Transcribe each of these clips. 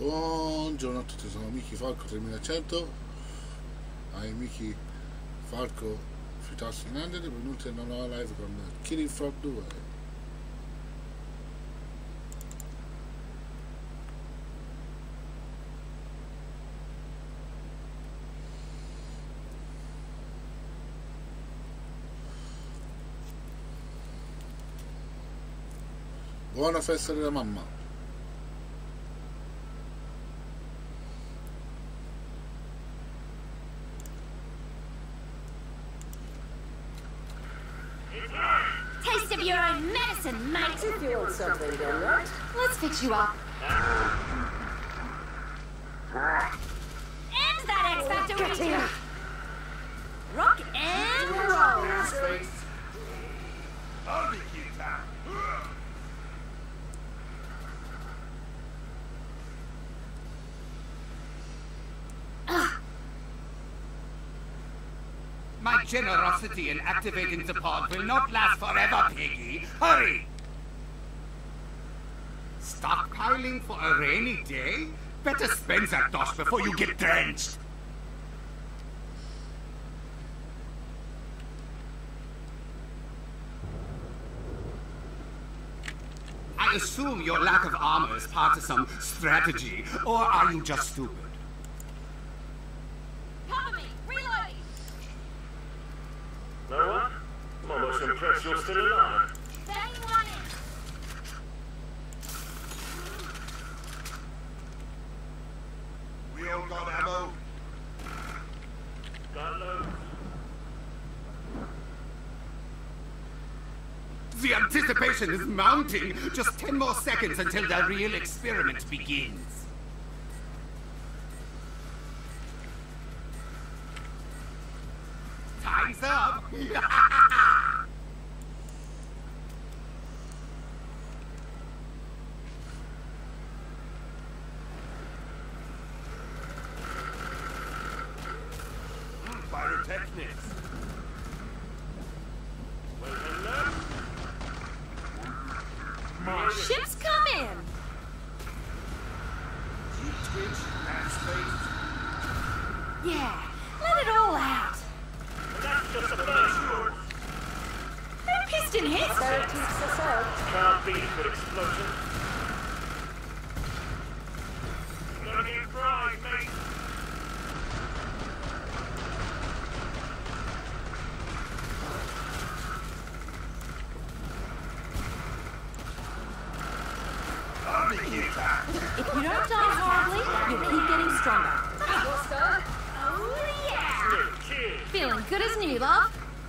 Buongiorno a tutti, sono Miki Falco 3100, ai Miki Falco sui tasti in Android, benvenuti in una nuova live con Killing Floor 2. Buona festa della mamma. Taste of your own medicine, mate. If you want something done right, Let's fix you up. And that X Factor get region. here. Rock and roll. Barbecue time. My generosity in activating the pod will not last forever, Piggy. Hurry! Stockpiling for a rainy day? Better spend that dosh before you get drenched. I assume your lack of armor is part of some strategy, or are you just stupid? Cover me. Reloading. No one? I'm almost impressed you're still alive. Bang one in. We all got ammo? Got loads. The anticipation is mounting. Just 10 more seconds until the real experiment begins. Time's up. Pyrotechnics. Well, hello? My Ships come in. Twitch and space. Yeah. Let it all out. That's just a first. No piston hits. So teach us out. Can't beat a good explosion. Looking bright, mate. Barbecue time. If you don't die horribly, you'll keep getting stronger. What's that? Oh yeah. Cheers. Feeling good as new, love.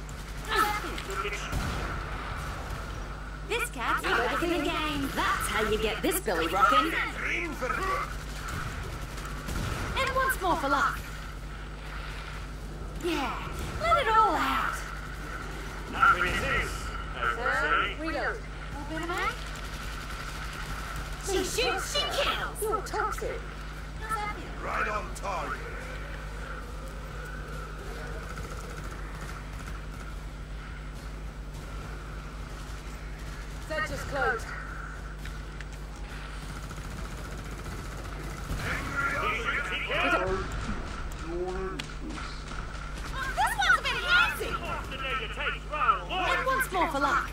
This cat's back in the game. That's how you get this belly rocking. Green for And once more for luck. Yeah, let it all out. happy is this, as they say. Reload. A bit of me. She shoots, she kills. You're toxic. How's that feel? Right on target. That just closed. This one's a bit handsy. And once more for luck.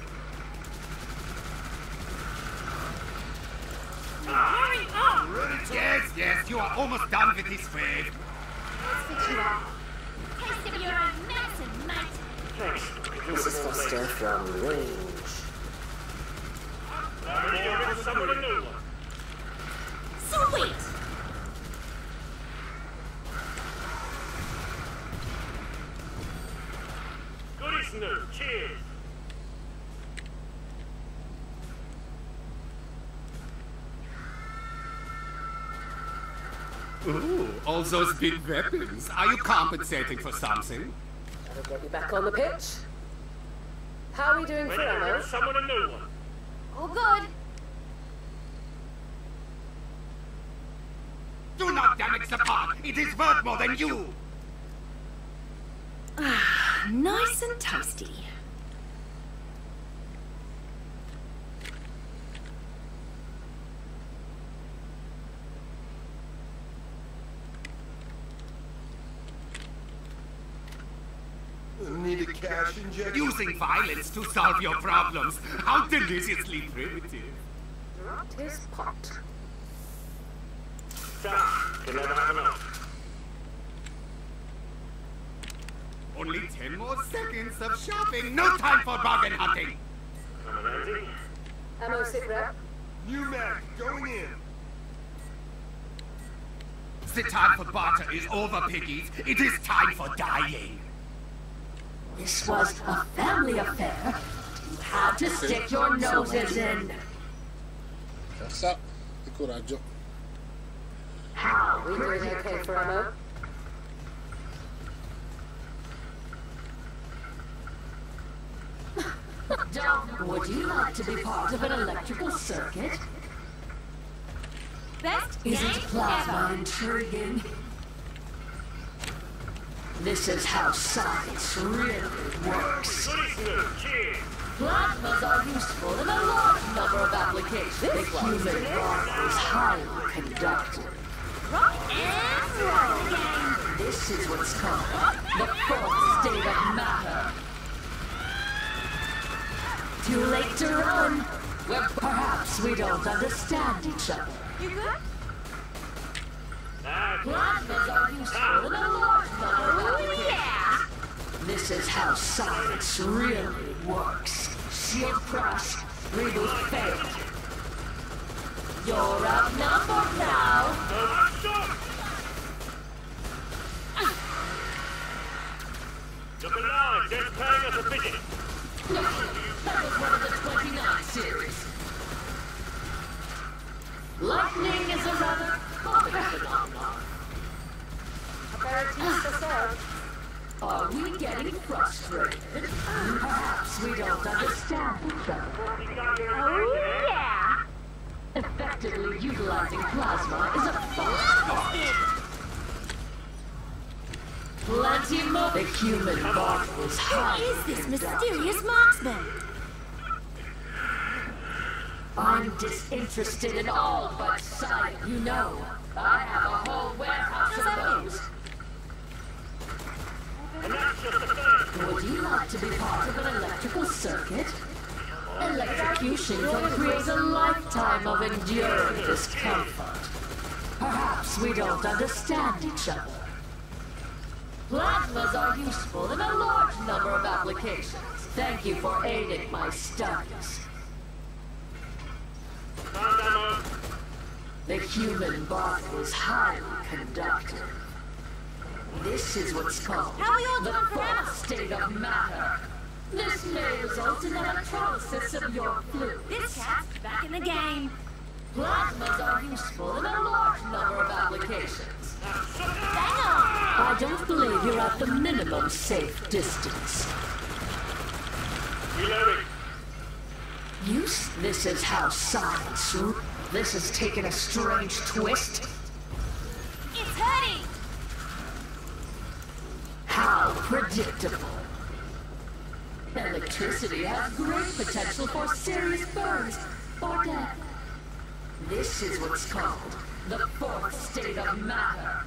Hurry up. Yes, you are almost done with this wave. Let's fix you up. Taste of your own medicine, mate. Thanks. Mrs. Foster from range. Someone a new one. Sweet. Good as new. Cheers. Ooh, all those big weapons. Are you compensating for something? That'll get you back on the pitch. How are we doing for ammo? Someone a new one. All good. Do not damage the pod. It is worth more than you. Nice and toasty. Need a cash injection? Using violence to solve your problems. How deliciously primitive. Not his pot. Tough. Can never have enough. Only 10 more seconds of shopping. No time for bargain hunting. Coming Ammo sit rep. New Mac, going in. The time for barter is over, piggies. It is time for dying. This was a family affair. You had to stick your noses in. Cazzo, che coraggio. How? We doing okay for ammo? Would you like to be part of an electrical circuit? Best Isn't game plasma ever. intriguing? This is how science really works. Goody Snoop, cheers. Plasmas are useful in a large number of applications. The human body is highly conductive. Rock and roll game. This is what's called the fourth state of matter. Too late to run. Well, perhaps we don't understand each other. You good? Plasmas are useful in a large number of Oh applications. yeah. This is how science really works. Shield crush, reboot failed. You're outnumbered now. Look alive, just paying us a visit. That was one of the 29 series. Lightning is a rather common phenomenon. Aperitifs are served. Are we getting frustrated? Perhaps we don't understand each other. Oh yeah. Effectively utilizing plasma is a fun. Plenty more. The human body is high. Who is this mysterious marksman? I'm disinterested in all but science. You know, I have a whole warehouse of those. Would you like to be part of an electrical circuit? Electrocution can create a lifetime of enduring discomfort. Perhaps we don't understand each other. Plasmas are useful in a large number of applications. Thank you for aiding my studies. The human body is highly conductive. This is what's called How are we all the doing for ammo? fourth state of matter. This may result in electrolysis of your fluid. This cat's back in the game. Plasmas are useful in a large number of applications. Bang on. I don't believe you're at the minimum safe distance. Reloading. This is how science. This has taken a strange twist. It's hurting. How predictable. Electricity has great potential for serious burns or death. This is what's called the fourth state of matter.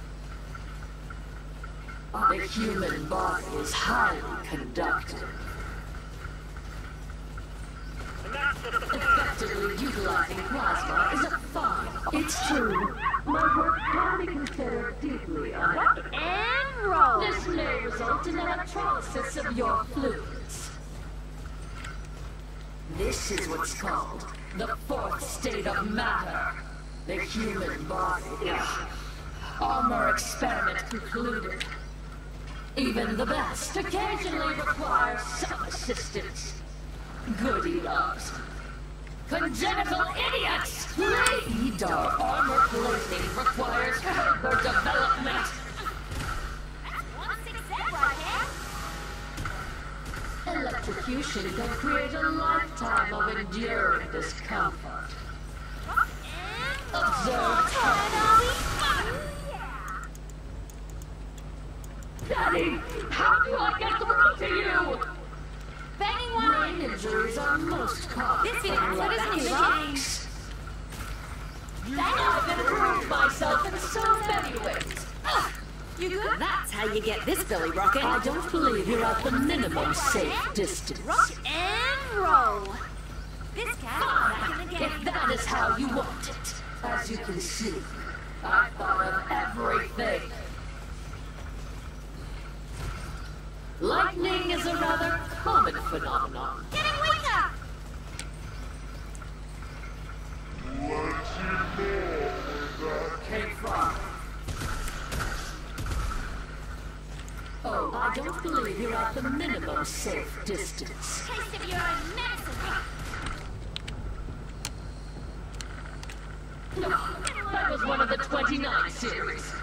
The human body is highly conductive. Effectively utilizing plasma is a fun. It's true. My work can be considered deeply unethical. And roll. This may result in electrolysis of your fluids. This is what's called the fourth state of matter. The human body. Armor experiment concluded. Even the best occasionally requires some assistance. Goody loves. Congenital idiots! Radar armor plating requires further development. That's one success right there. Electrocution can create a lifetime of enduring discomfort. And Observe. turn. Daddy, how do I get through to you? Banging one. Brain injuries are most common. This video Like isn't even shocks. I've improved myself in so many ways. You good? That's how you get this belly rocking. I don't believe you're at the minimum safe distance. Rock and roll. This guy back in the game. If that is how you want it. As you can see, I thought of everything. Lightning is a rather common phenomenon. Getting weaker. Came from. Oh, I don't believe you're at the minimum safe distance. Taste of your own medicine. No, that was one of the 29 series.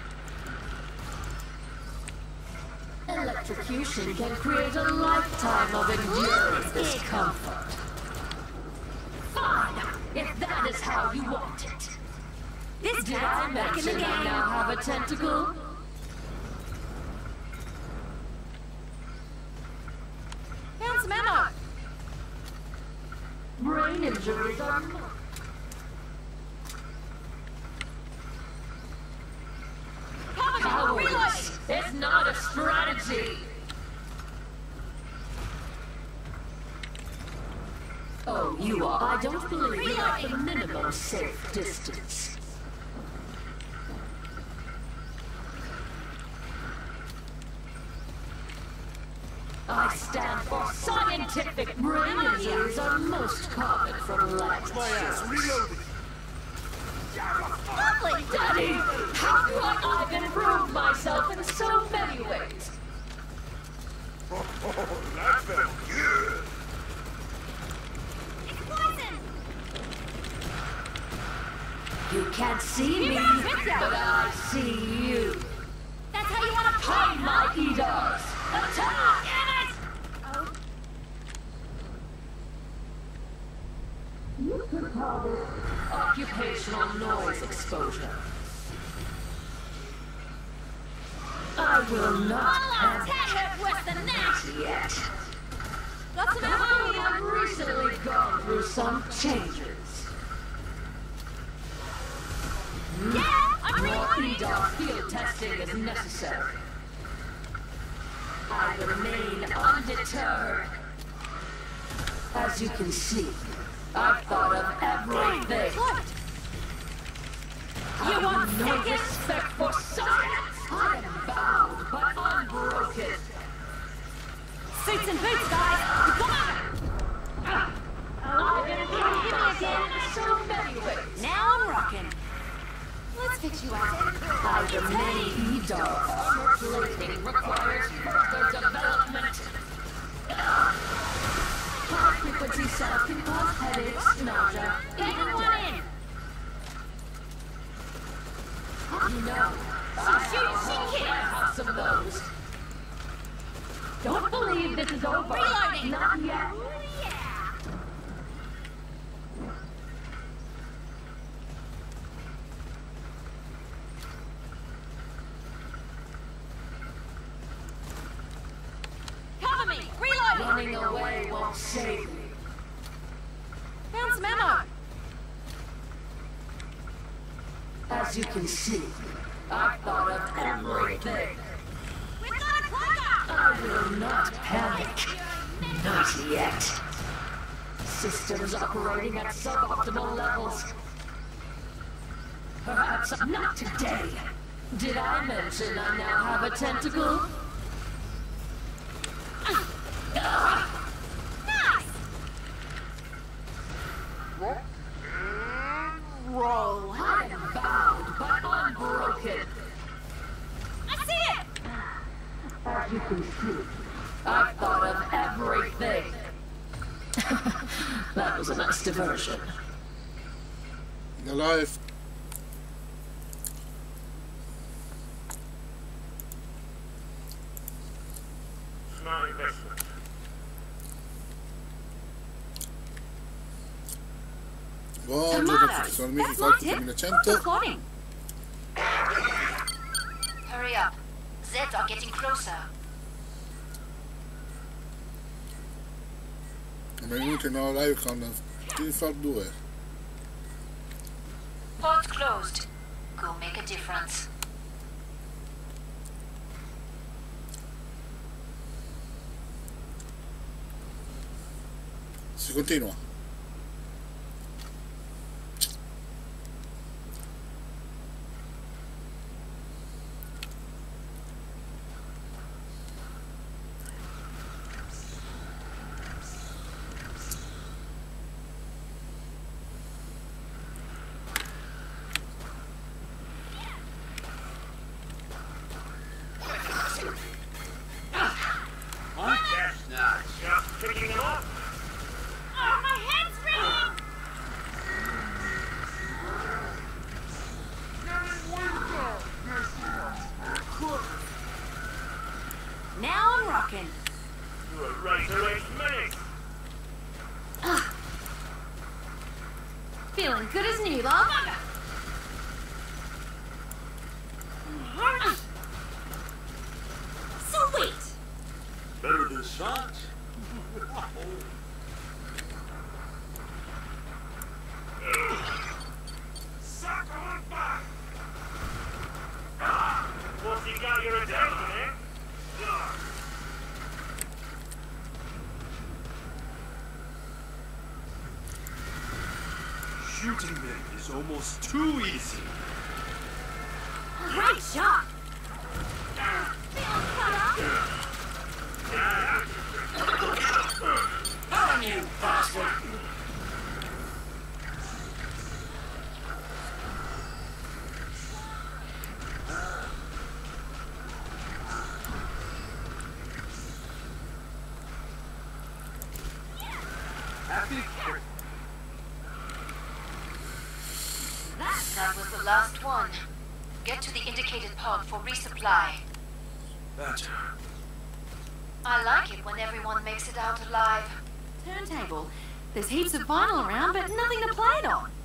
Electrocution can create a lifetime of enduring discomfort. Fine, if that is how you want it. This Did I guy's back in the mention I game. now have a tentacle? Found some ammo. Brain injuries are not. Cover me. Cowards. Reloading. It's not a strategy. Oh, you are. I don't believe you're at the minimum safe distance. I stand for scientific. Brain injuries are most common from light. Reloading. Lovely. Daddy, how do I've improved myself in so many ways? Oh, that felt good. It's poison. You can't see me, You ripped out. but I see you. That's how you want to Hide play. my Edos! Attack! Damn it. Oh, You could call this occupational noise exposure. I will not I'll have attack hurt worse than that. it yet. Got some I ammo. have recently gone through some changes. Yeah, I'm More reloading. EDOS field testing is necessary. I remain undeterred. As you can see, I've thought of everything. What? You want no seconds? respect for science. I am bound but unbroken. Suits and boots, guys. Come on. I've improved myself in so many ways. Now I'm rocking. Let's fix you out. I remain EDOS. Armor plating requires further development. High-frequency cells can cause headaches, nausea, Even one in. You know, I have some of those. Don't believe this is over. Reloading. Not yet. Oh, yeah. Cover me. Reloading. Running away won't save me. Found some ammo. As you can see, I've thought of everything. We've got a cloaker. I will not panic. Not yet. Systems operating at suboptimal levels. Perhaps not today. Did I mention I now have a tentacle? Nice. Roll. I am bound but unbroken. I see it. As you can see, I've thought of everything. That was a nice diversion. Alive. Smart investment. Buongiorno, sono Michi That's Falco not it. 2100. Recording. Hurry up. Zeds are getting closer. Benvenuti in nuova live con FIFA 2. Ports closed. Go make a difference. Si continua. Just picking them up. Oh, my head's ringing! Now I'm rocking. You're a razor-edged minute. Feeling good as new, love. Sweet. Better than socks. Suck on back. What's he got your attention, eh? Shooting them is almost too easy. Great shot. Come you bastard! That was the last one. Get to the indicated pod for resupply. Better. I like it when everyone makes it out alive. Turntable. There's heaps of vinyl around, but nothing to play it on.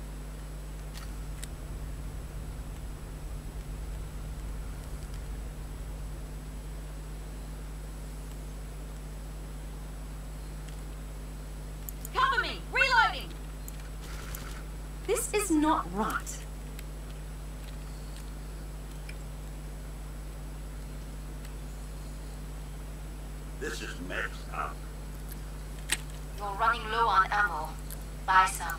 Cover me! Reloading! This is not right. This is messed up. You're running low on ammo. Buy some.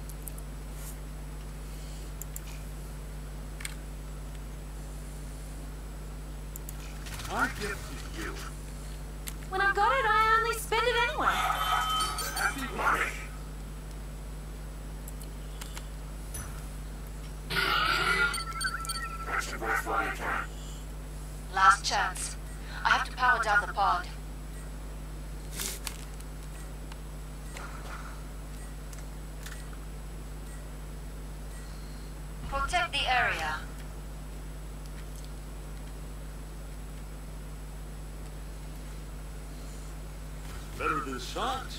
I give to you. When I've got it, I only spend it anyway. Happy money. That's the best one you can. Last chance. I have to power down the pod. Protect the area. Better than socks.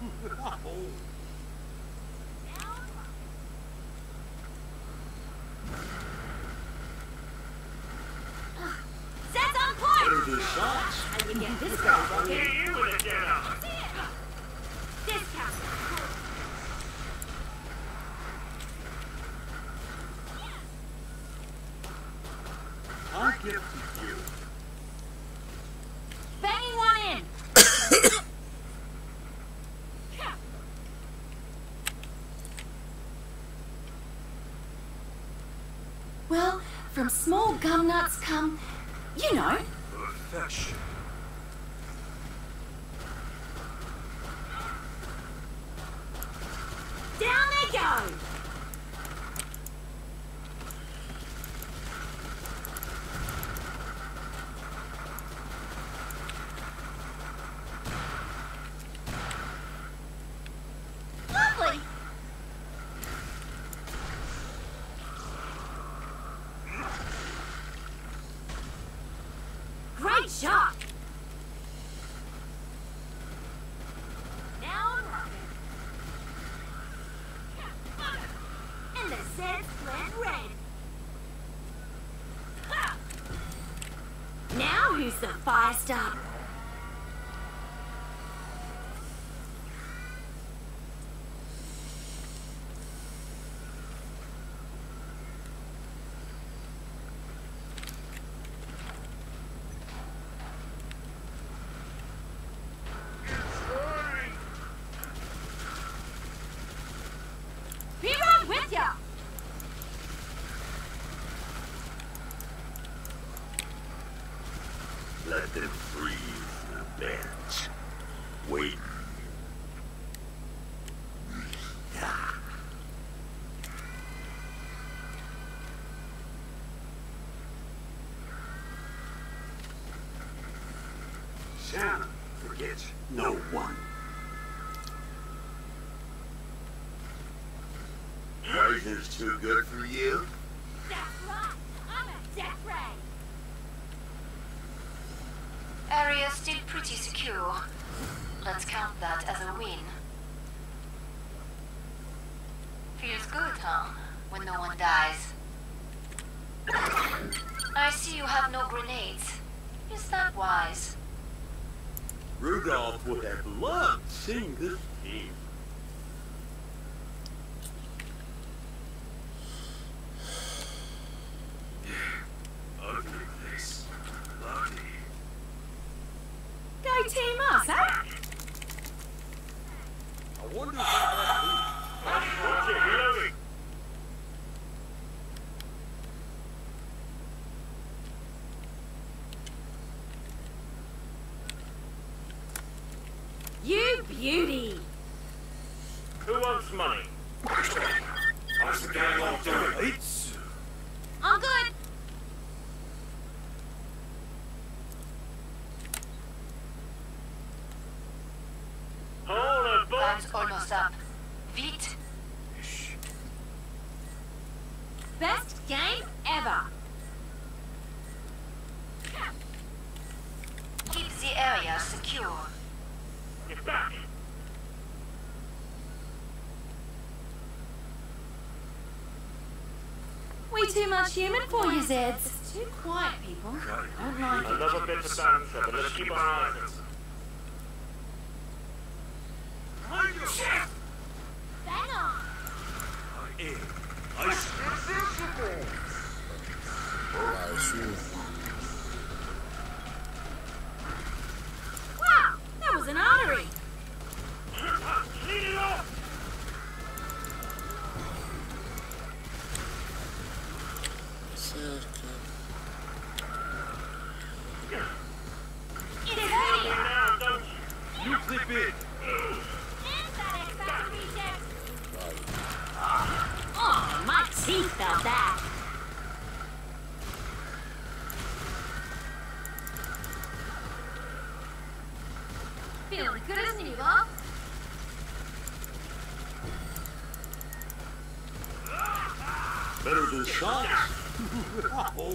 Zed's on point! Better than socks. And you get this guy, don't you? Hit you with a dinner. Discount. I give to you. Banging one in! Well, from small gum nuts come, you know. Perfection. Down they go! Lovely! Great shot! Now I'm rocking. And the Zed's blend red. Ha! Now who's the fire starter? Let them freeze the bench. Wait. Shannon forgets no one. Poison's too good for you? That's right. I'm a death ray. Area's still pretty secure. Let's count that as a win. Feels good, huh? When no one dies. I see you have no grenades. Is that wise? Rudolph would have loved seeing this team. Ugly place. Lovely. Go team us, eh? I wonder if that Reloading. You beauty. Who wants money? How's the gang all doing, mates? I'm good. Hold a boat. Time's almost up. Vite. Best game ever. Keep the area secure. Get back. We too much human for you, Zeds. It's too quiet, people. Don't like it. Another bit of banter, but let's keep our eyes open. Bang on. Vai, su. Wow, that was an artery. Lead it off. Cerca. It is me. Now, don't you? You clip it. And that accessory check. Vai. Oh, my teeth felt that. Feeling good as new, Bob. Better than shots. Oh.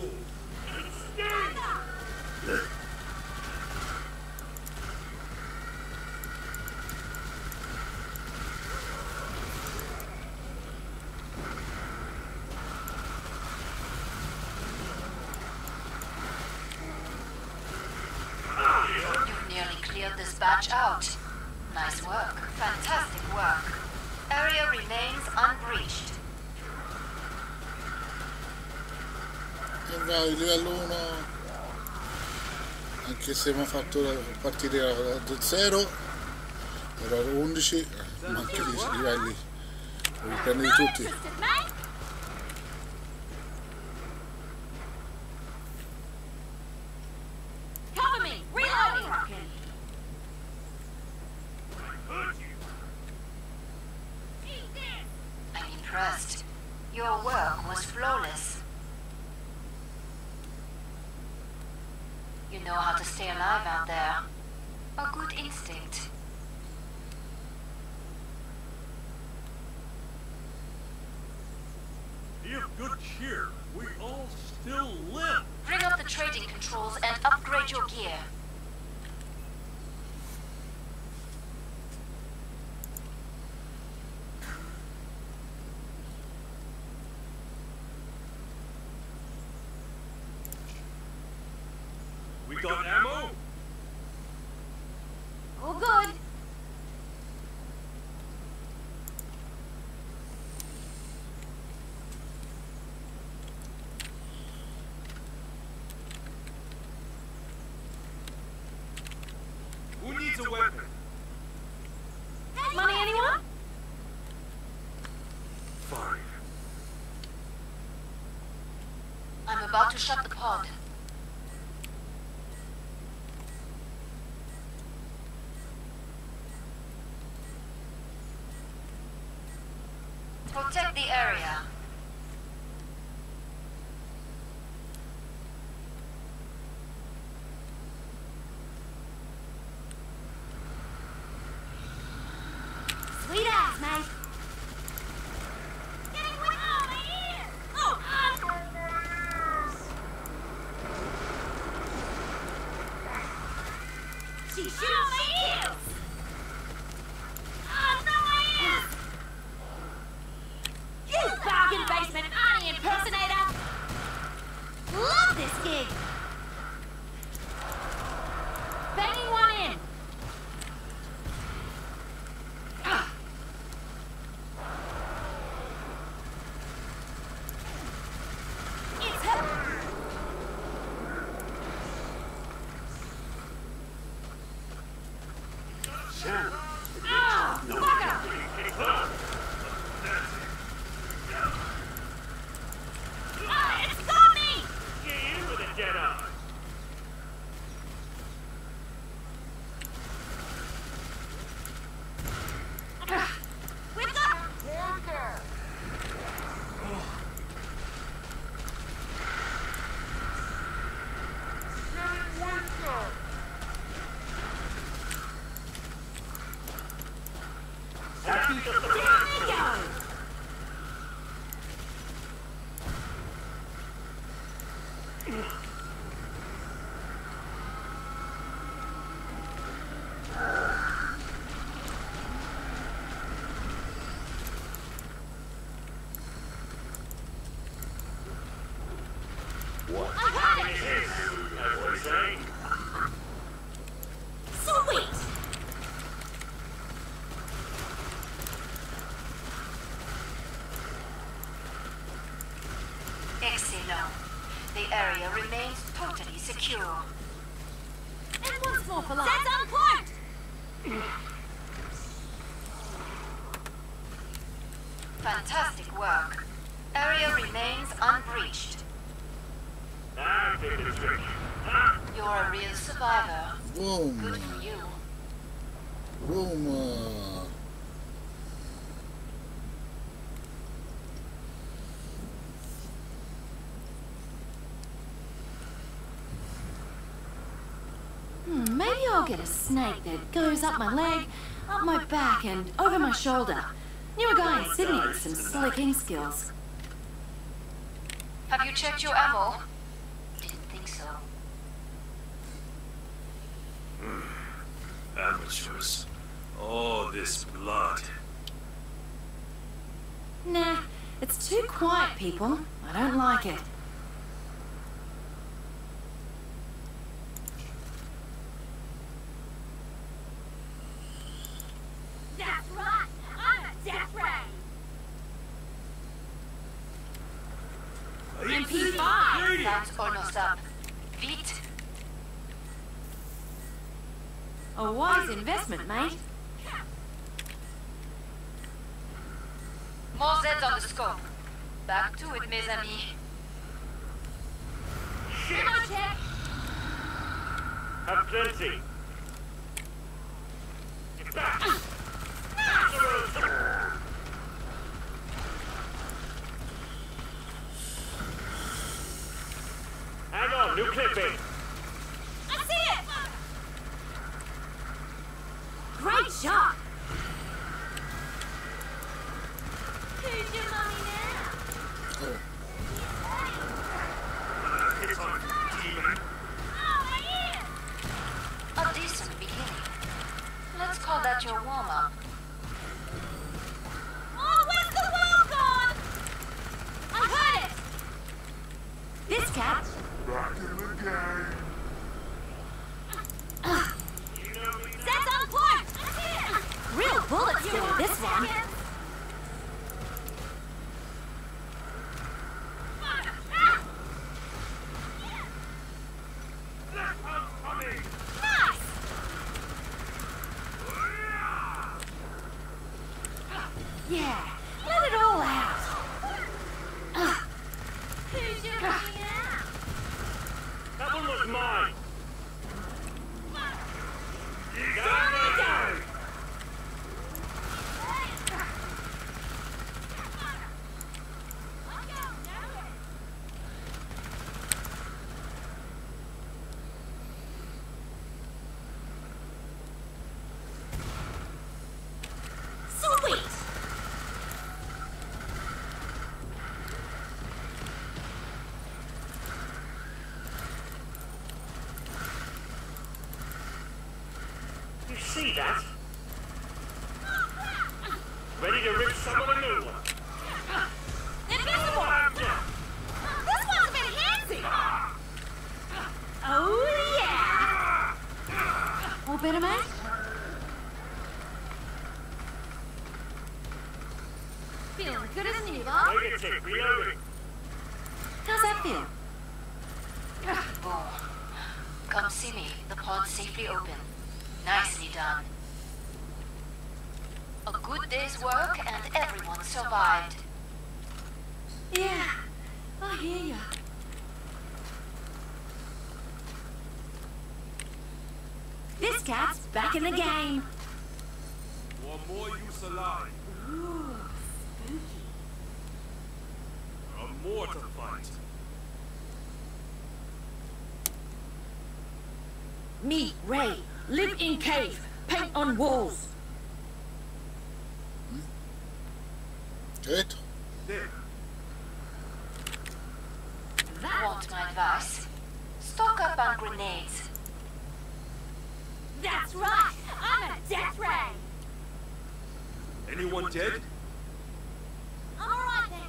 You've nearly cleared this batch out. Nice work. Fantastic work. Area remains unbreached. E vai, livello 1. Anche se mi ha fatto partire da 0, ero 11, manca di livelli. Devi prendere tutti. Interested, mate? Cover me. Reloading. Eat this. I'm impressed. Your work was flawless. You know how to stay alive out there. A good instinct. Be of good cheer. We all still live. Bring up the trading controls and upgrade your gear. We got ammo. All good. Who needs a weapon? Money, anyone? Fine. I'm about to shut the pod. Protect the area. Sweet ass, mate. Getting with my ears. Oh, she shoots my ears. Oh, no, my ears. You bargain basement Arnie impersonator. Love this gig. Banging one in. It's her. Ah, fucker! Ah, it's got me! Get in with it, Jedi! We've got Walker. That's just the Here we go. I got it. That's what he's saying. Sweet. Excellent. The area remains totally secure. And once more for life. That's on point. Fantastic work. Area remains unbreached. I take the trick. You're a real survivor. Boom. Good for you. Boom. Maybe I'll get a snake that goes up my leg, up my back, and over my shoulder. Knew a guy in Sydney with some slicking skills. Have you checked your ammo? Didn't think so. Amateurs. All this blood. Nah, it's too quiet, people. I don't like it. That's right. I'm a death ray. MP5! Time's almost up. Vite. A wise investment, mate. More Zeds on the scope. Back to it, mes amis. Ammo check. Have plenty. Get back! Hang on, new clipping. I see it. Great shot. Who's your mommy now? It's on, demon. Oh, my ear. A decent beginning. Let's call that your warm-up. Oh, where's the world gone? I heard it. This cat. Back in the game. That's on point. I'm here. Real bullets You do want this one. seconds? See that? Ready to rip someone a new one. Invisible! This one's a bit handsy! Oh, yeah! All better, mate? Feeling good as new, Bob? Negative, reloading. How's that feel? Oh. Come see me. The pod's safely open. Nicely done. A good day's work and everyone survived. Yeah, I hear ya. This cat's back in the game. One more use alive. Ooh, spooky. More to fight. Me, Ray, live in cave, paint on walls. Good. There. Want my advice? Stock up on grenades. That's right, I'm a death ray. Anyone dead? I'm alright, thanks.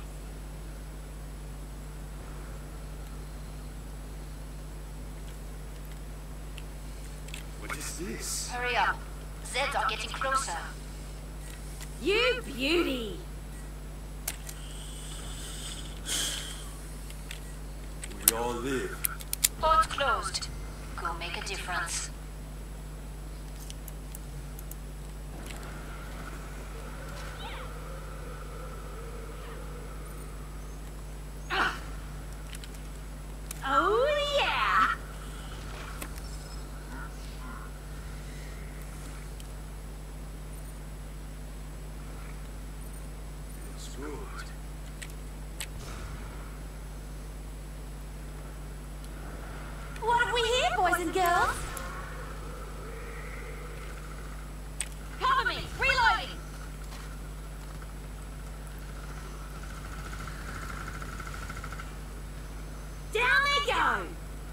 What is this? Hurry up. Zeds are getting closer. You beauty. We all live. Pod closed. Go make a difference. Oh, yeah. It's good. What have we here, boys and girls? Cover me, reloading. Down they go.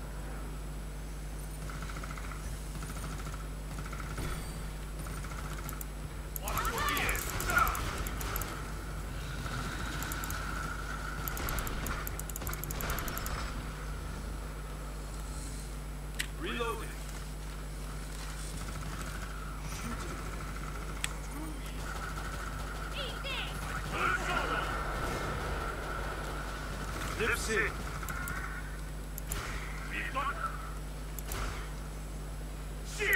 Reloading. Eat this. Lips in. We've got. Shit!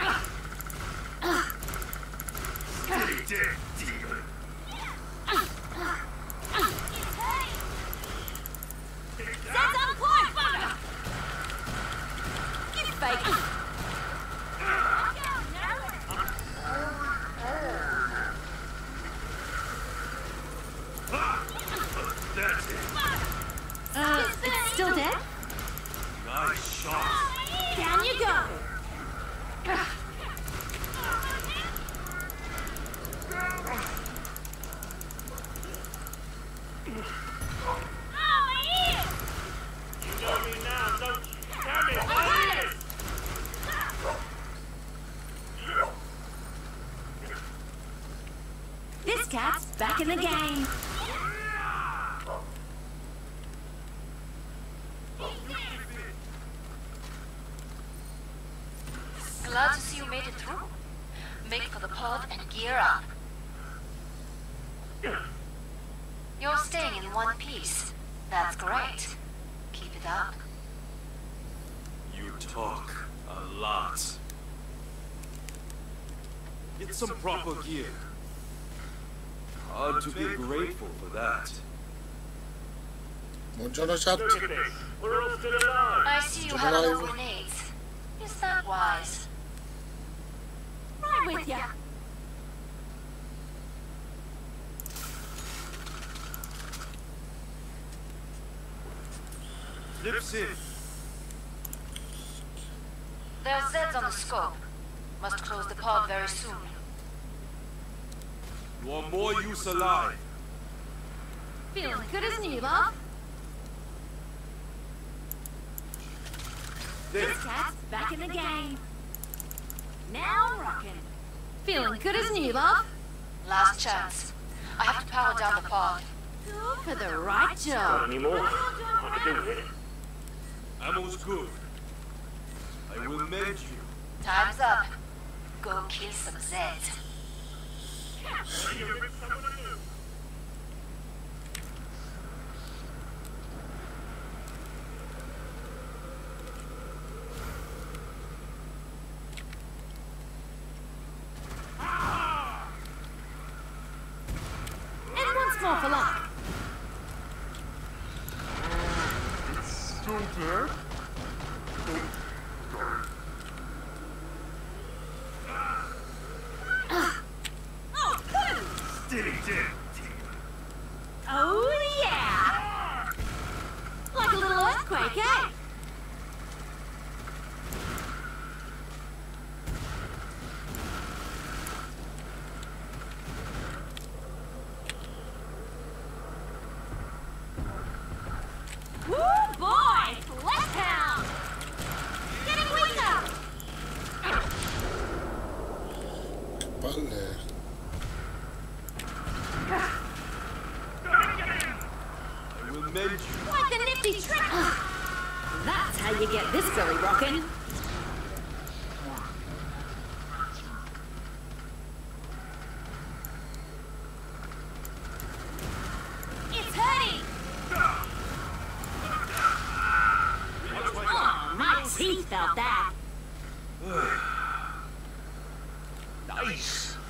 Stay dead, demon. That's on point, bugger. You fake. That's it. It's still dead? Nice shot. Down you go. You know me now, don't you? Damn it! This cat's back in the game. Glad to see you made it through. Make for the pod and gear up. You're staying in one piece. That's great. Keep it up. You talk a lot. Get some proper gear. Hard to be grateful for that. Buongiorno chat. Look at this. We're all still alive. I see you have no grenades. Is that wise? Right with ya. Lips in. There's Zeds on the scope. Must close the pod very soon. You are more use alive. Feeling good as new, Bob. There. This cat's back in the game. Now I'm rocking. Feeling good as new, love? Last chance. I have to power down the pod. All for the right Got job. any more? I can do with it. Ammo's good. I will mend you. Time's up. Go kill some Zeds. And once more for luck. Still dead? Oh, woo! Steady dead. Oh, yeah! Like a little earthquake, eh? Woo, boy! Let's pound! Getting weaker! Balle. I will mend you. Like the nifty trick! That's how you get this belly rockin'. It's hurting! Oh, my teeth felt that. Nice.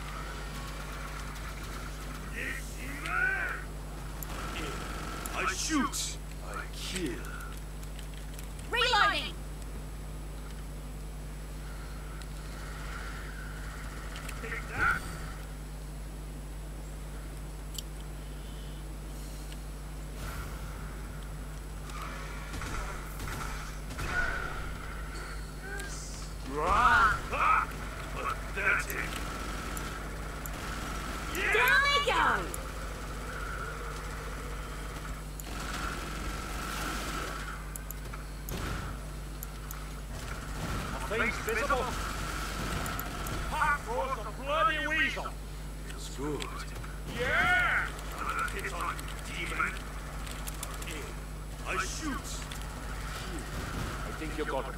I shoot. I kill. Reloading! Pathetic. Down they go! Things visible. Pop was a bloody weasel. It's good. Yeah! Hit on demon. I shoot. I think you got him.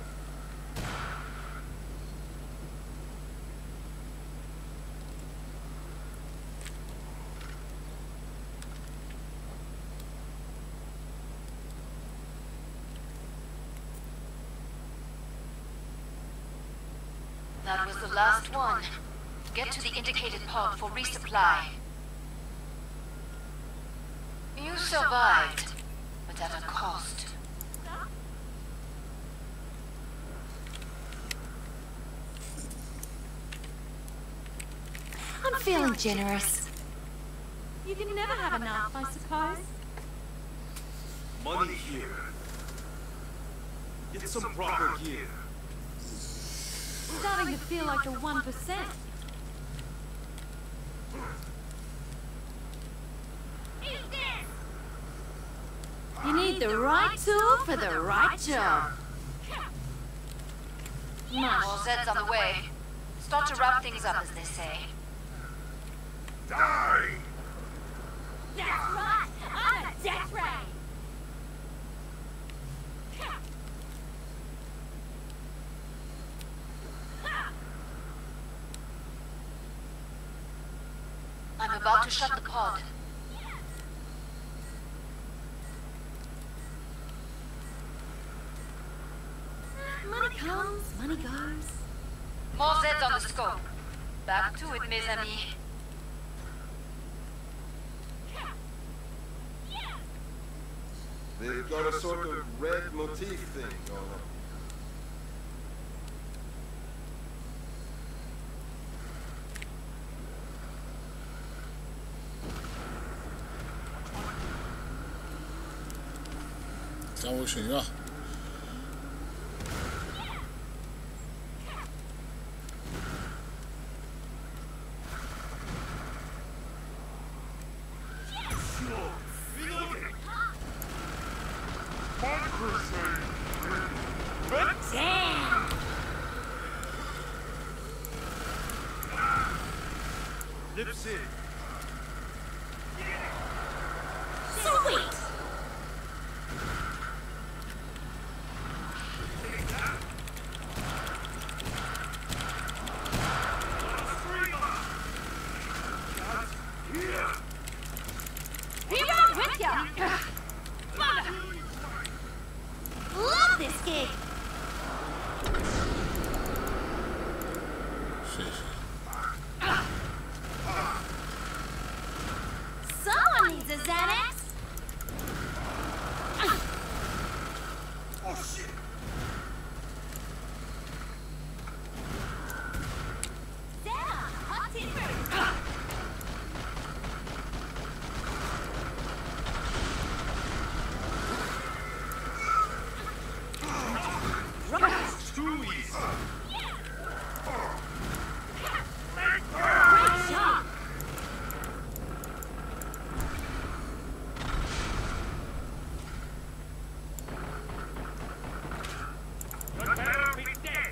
That was the last one. Get to the indicated pod for resupply. You survived, but at a cost. I'm feeling generous. You can never have enough, I suppose. Money here. Get some proper gear. Starting to feel like the 1%. You need the right tool for the right job. More Zeds on the way. Start to wrap things up, as they say. Die! That's right! I'm a death ray! I'm about to shut the pod. Money comes, money goes. More Zeds on the scope. Back to it, mes amis. They've got a sort of red motif thing going on. Can we see that? Damn! Sweet! Hero with ya! Love this gig! Someone needs a Xanax! Oh shit! Sarah, hot timber! It's too easy. Great shot! Prepare me dead.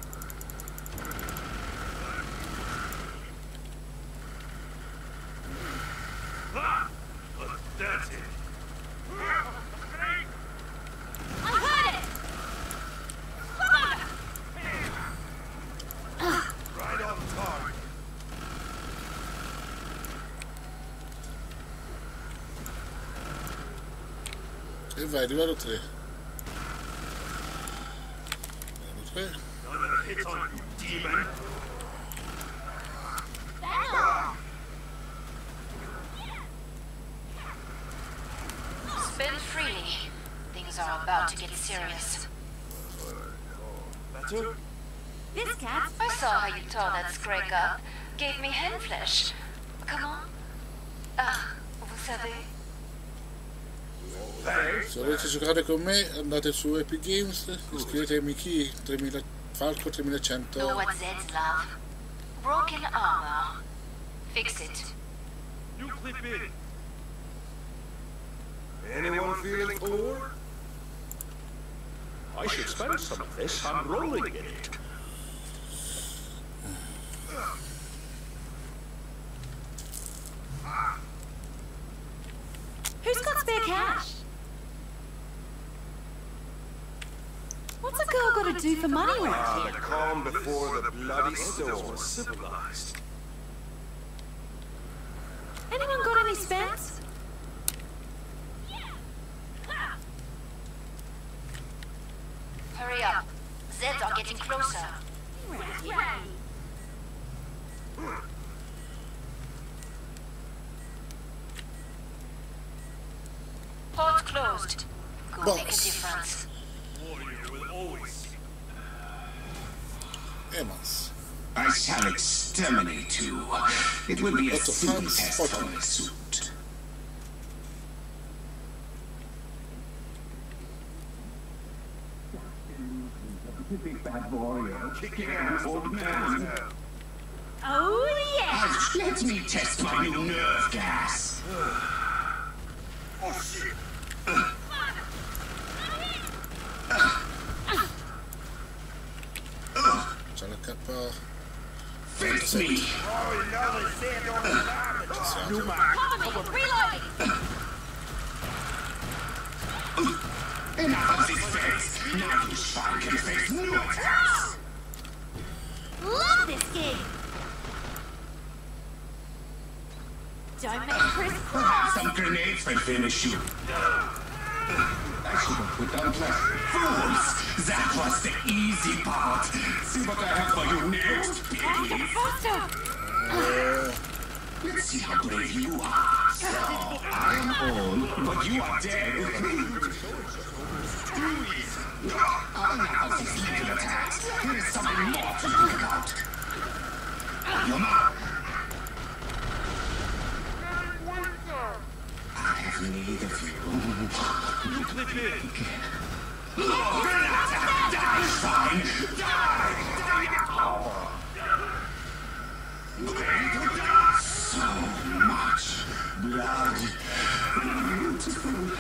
Ah, but that's it. I heard it! Right on target. E vai, livello 3. Livello 3. Another hit on you, demon. Spin freely. Things are about to get serious. Better? This cat's I saw how you tore that Scrag up. Gave me hen flesh. Comment? Ah, vous savez? Se volete giocare con me andate su Epic Games, iscrivetevi chi 3000 Falco 3100. Know what Zeds love? Broken armor. Fix it. You clip in. Anyone feeling bored? I should spend some of this on rolling in it. Who's got spare cash? What's a girl got to do for money around Ah, here? the calm before the bloody storm. Civilized. Anyone got any spends? Hurry up. Zeds are getting closer. Port closed. Go make a difference. Warrior will always. Emmons. I shall exterminate you. It will be a What the simple fuck's test fucking- for my suit. Big bad warrior, kicking ass, old man. Oh yeah! Let me test my new nerve gas. Oh shit! C'è la K. Face me. Oh, now they stand on the line. Cover me! Reloading! Enough of this face. Now you shall can face new attacks. Love this gig! Don't make Chris cry! Some grenades will finish you. I should have put down pressure. Fools! That was the easy part. See what I have for you next, piggies. Faster! Let's see how brave you are. So, I am all, but you are dead. Now these little attacks. Here is something more to think about. Your mark. I have need of you. You clip in. Die, fine. Die. So much blood. Beautiful.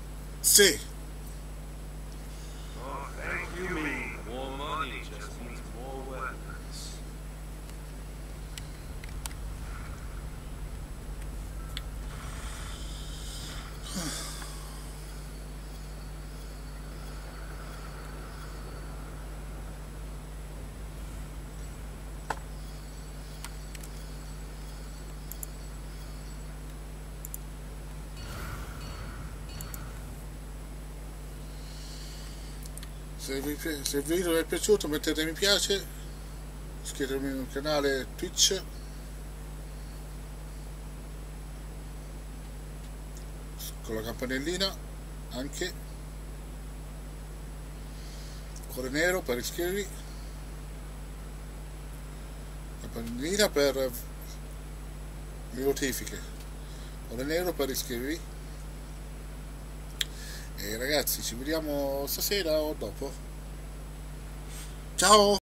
Sì. Oh, thank you, me. More money just means Se il video vi è piaciuto mettete mi piace, iscrivetevi al canale Twitch, con la campanellina anche, cuore nero per iscrivervi, campanellina per le notifiche, cuore nero per iscrivervi. E ragazzi, ci vediamo stasera o dopo. Ciao!